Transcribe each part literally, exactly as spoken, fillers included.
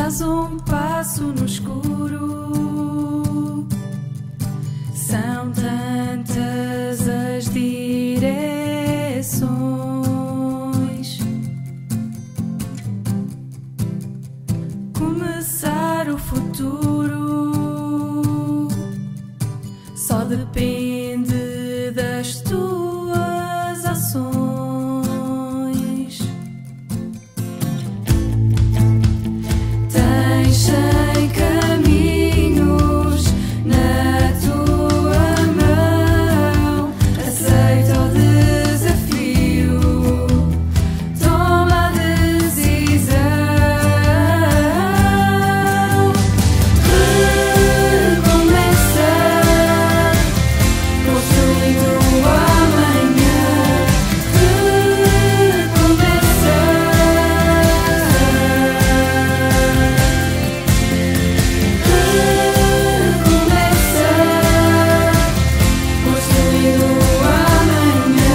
dás um passo no escuro. São tantas as direções. Começar o futuro só depende das tuas ações. Tens cem caminhos na tua mão. Aceita o desafio, toma a decisão. Recomeça, construindo o amanhã. Recomeça, recomeça, construindo o amanhã.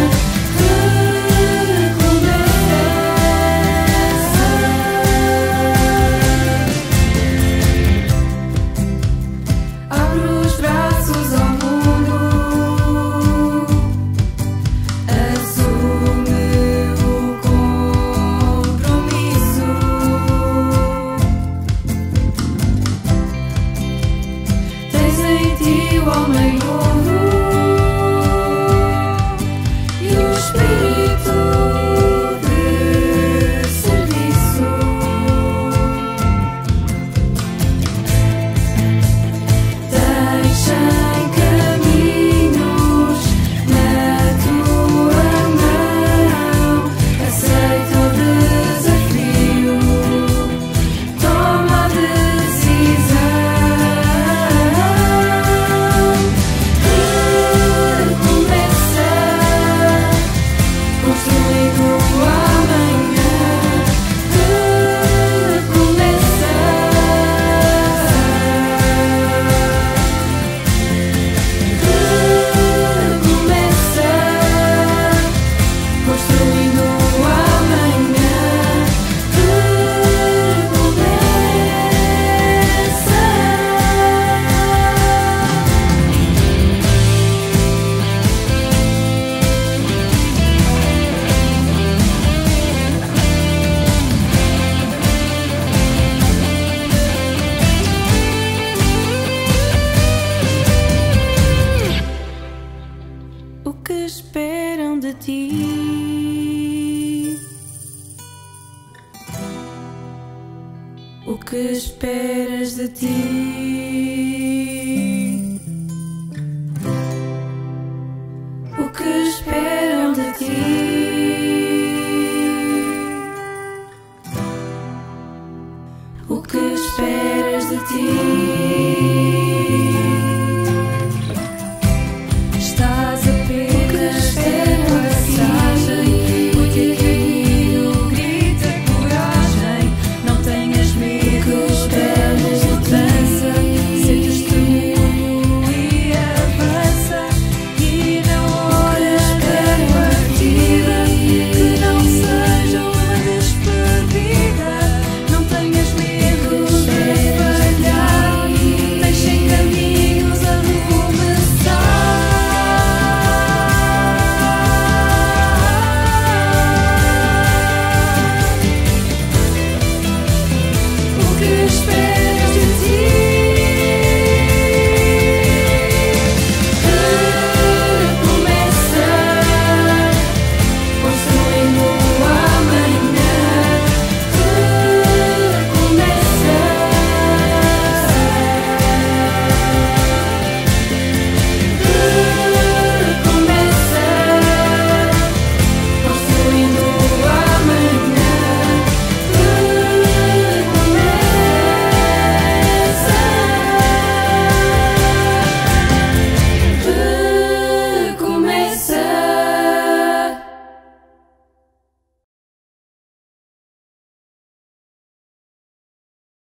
Recomeça. Abre os braços ao mundo, assume o compromisso. Tens em ti o homem novo e o espírito de serviço. Tens cem caminhos na tua mão. Aceita o desafio, toma a decisão. Recomeça, construindo o amanhã. Recomeça. Recomeça, construindo o amanhã. O que esperam de ti? O que esperas de ti?